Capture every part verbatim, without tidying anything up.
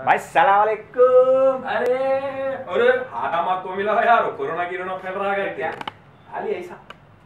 भाई सलाम वालेकुम। अरे अरे हाथा माँ को मिला है यार, कोरोना गिरोना फैल रहा है क्या? खाली ऐसा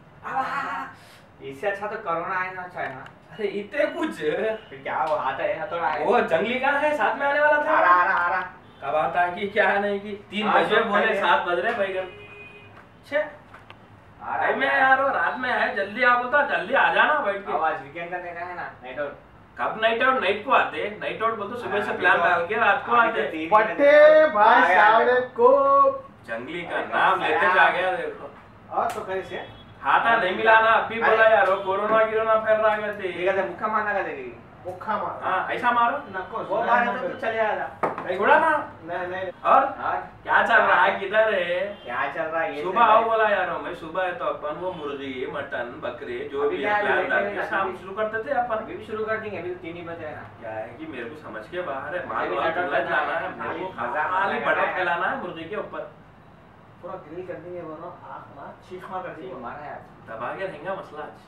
इससे अच्छा तो कोरोना आना अच्छा है ना। अरे इतने कुछ फिर क्या वो आता है हथौड़ा है। वो जंगली का है, साथ में आने वाला था। आ रहा आ रहा आ रहा कब आता है कि क्या है नहीं कि तीन हाँ, बजे सब बोले खड़े हैं। सात बज रहे भाई घर। छे आ रहा भाई मैं यार वो रात में है, जल्दी आप होता जल्दी आ जाना बैठ के। आवाज वीकेंड का देना है ना, नाइट आउट। कब नाइट आउट? नाइट को आते, नाइट आउट बोलते सुबह से प्लान डाल के रात को आते। पट्टे भाई सामने को जंगली का नाम लेते जा गया देखो। और तो कैसे हाथा नहीं मिला ना, अभी बोला यार वो कोरोना गिरोना फैल रहा है। ठीक है, मुक्का मारना का देगी। मुक्का मार। हाँ ऐसा मारो, नको वो मारे तो तू चले आजा। थोड़ा मारो। नहीं नहीं और और क्या चल रहा है, किधर है? क्या चल रहा है ये? सुबह आओ बोला यार, मैं सुबह है तो अपन वो मुर्गी मटन बकरे जो अभी भी क्या है, प्लान डाल बैठे के हैं, शाम अभी- शुरू करते थे अपन। अभी भी शुरू कर देंगे, अभी तीन ही बजे है ना। क्या है कि मेरे को समझ के बाहर है, माल अभी वाल नाटक चूल्हा करना जलाना है, है, मेरे को खाली खाली मजा बटर करना है। फैलाना है मुर्गी के ऊपर। पूरा ग्रिल कर देंगे दोनों, आंख मार चीख मार कर ठीक देंगे। मारा यार। दबा के रहेगा मसला आज।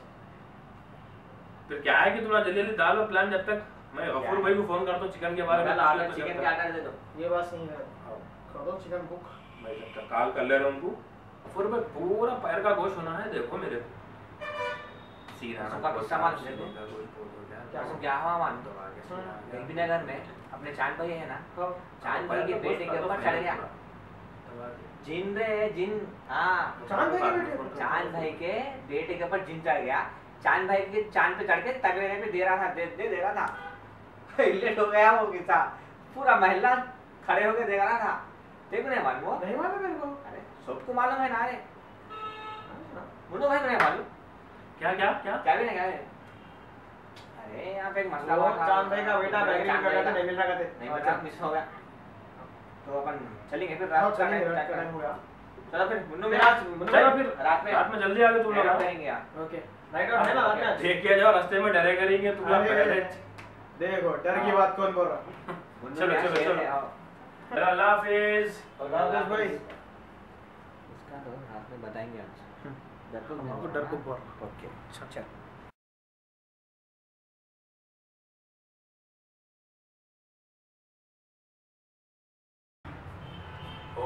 फिर क्या है कि थोड़ा जल्दी जल्दी डालो प्लान, जब तक मैं गफूर भाई को फोन करता हूँ चिकन के बारे में। कल आलू चिकन के आर्डर दे दो। ये बात सही है, कर दो चिकन बुक। मैं जब तक कॉल कर ले रहा हूँ उनको। गफूर भाई पूरा पैर का गोश्त होना है, देखो मेरे को सीरा उसका गुस्सा मान ले दो। क्या उसको क्या हुआ मान दो। एलबी नगर में अपने चांद भाई है ना, चांद भाई के बेटे के ऊपर चढ़ गया जिन रे जिन। हाँ चांद भाई के बेटे? चांद भाई के बेटे के ऊपर जिन चढ़ गया। चांद भाई के चांद पे चढ़ के तबेले पे दे रहा था, दे दे दे रहा था। इलेट हो गया वो किस्सा, पूरा महिला खड़े होके देख रहा था। देखो नहीं मालूम वो? नहीं मालूम मेरे को। अरे सबको मालूम है ना रे, मुन्नू भाई को नहीं मालूम? क्या क्या क्या क्या भी नहीं क्या है? अरे यहाँ पे एक मसला हुआ था। चांद भाई का बेटा बैग चांद कर रहा था, भाई नहीं मिल रहा था। नहीं बचा, मिस हो गया। तो अपन चलेंगे फिर हाँ, रात का चलेंगे, टाइम रात का टाइम टाइम हो गया। चलो फिर मुन्नू में रात- मुन्नू चलो में फिर रात में रात में जल्दी आ गए तुम लोग। नाइट करेंगे यार। ओके नाइट आउट है ना रात में? देख के जाओ, रास्ते में डरे करेंगे तुम लोग अरे, पहले। देखो डर की बात कौन बोल रहा? मुन्नू चलो, में चलो, शेर चलो। है, आओ। चलो अल्लाह हाफिज। राजेश भाई उसका तो रात में बताएंगे आज। डरपोक नहीं हमको बोलना, डरपोक हाँ? बोल रहा। ओके अच्छा ओ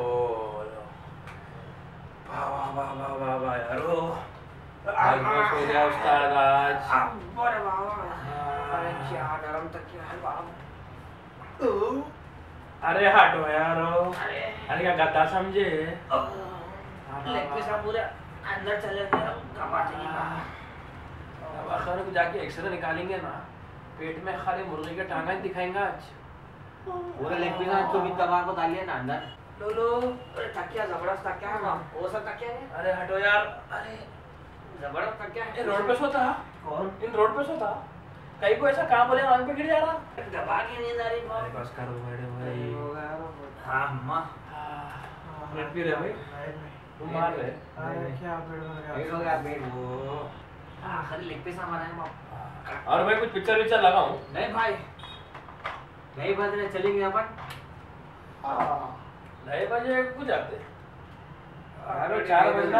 वाह वाह वाह वाह वाह वाह यारो, आज बस हो गया उस्ताद आज। अरे बाबा, अरे क्या गरम तकिया है बाबा। अरे हटो यारो, अरे अरे क्या गद्दा समझे? लेग पीस पूरे अंदर चले गए, कमाते ही कहा। अब आखिर को जाके एक्सरे निकालेंगे ना, पेट में खाली मुर्गी के टांगा ही दिखाएंगे आज। पूरे लेग पीस तो भी दबा को डालिए ना अंदर। लो लो, अरे तकिया जबरदस्त तकिया है ना, वो सब तकिया है। अरे हटो यार, अरे जबरदस्त तकिया है। ये रोड पे सोता? कौन? इन रोड पे सोता? कहीं को ऐसा कहाँ बोले आंख पे गिर जा रहा? दबा के नींद आ रही अरे बाप। बस करो बड़े भाई। हाँ अम्मा, पेट पी रहे भाई? तुम मार रहे? अरे क्या पेड़ में गया? पेट हो गया पेट। वो आखिर लेग पीस हमारा है बाप। और भाई कुछ पिक्चर विक्चर लगाऊं? नहीं भाई, नहीं बजने चलेंगे अपन। हाँ ढाई बजे कुछ जाते। अरे चार बजना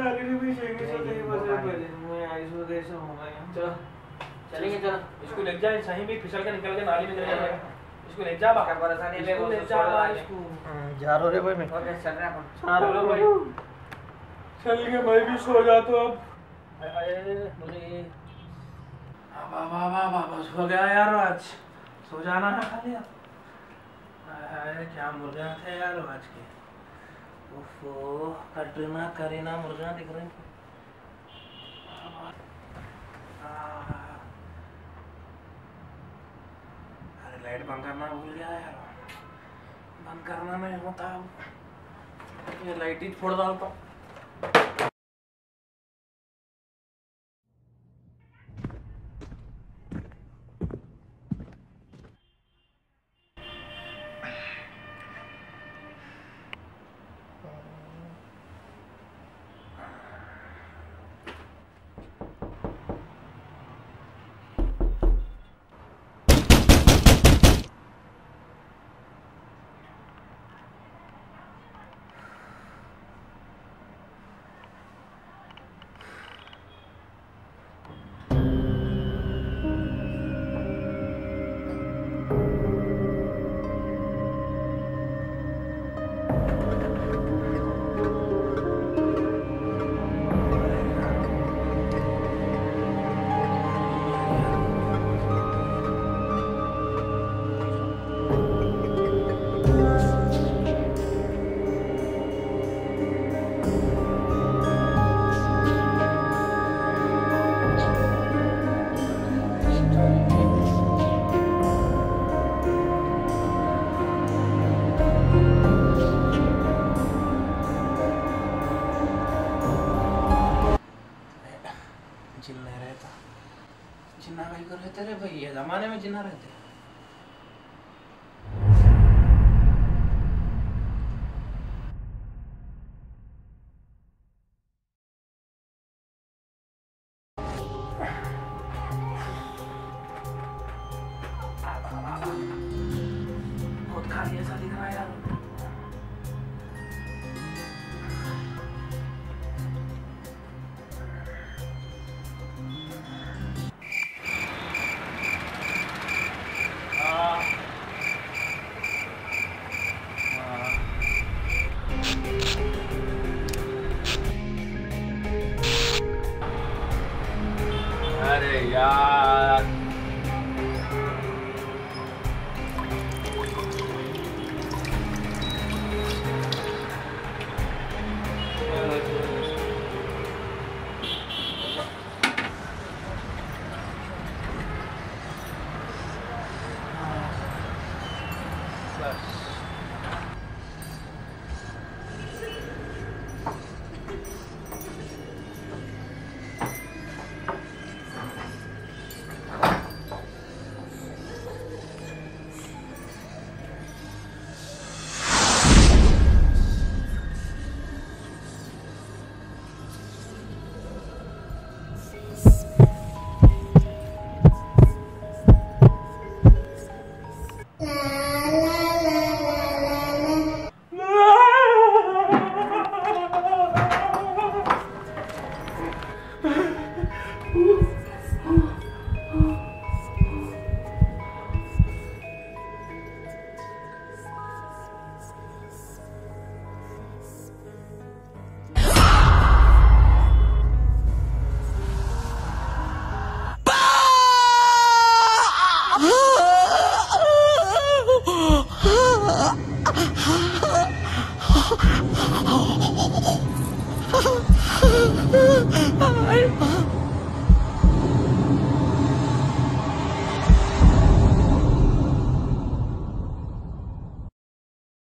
चलो चलेंगे, चलो। इसको ले जा, सही में फिसल के निकल के नाली में चले जाएगा। इसको ले जा बा। क्या भरोसा नहीं है, इसको वो ले तो जा छोड़ बा देंगे। इसको। जा रहा रे भाई मैं। ओके चल रहे हैं अपन। चलो भाई, चल के मैं भी सो जाता हूं अब। अरे मुझे वाह वाह वाह वाह, बस हो गया यार, आज सो जाना है खाली अब। अरे क्या मुर्गा थे यार आज के। ओफो, कटरीना करीना मुर्गा दिख रहे हैं। अरे लाइट बंद करना भूल गया यार, बंद करना नहीं होता। ये लाइट ही फोड़ डालता हूँ। रहते रे भाई, ये जमाने में जिन्ना रहते। बहुत खाली ऐसा दिख रहा है यार।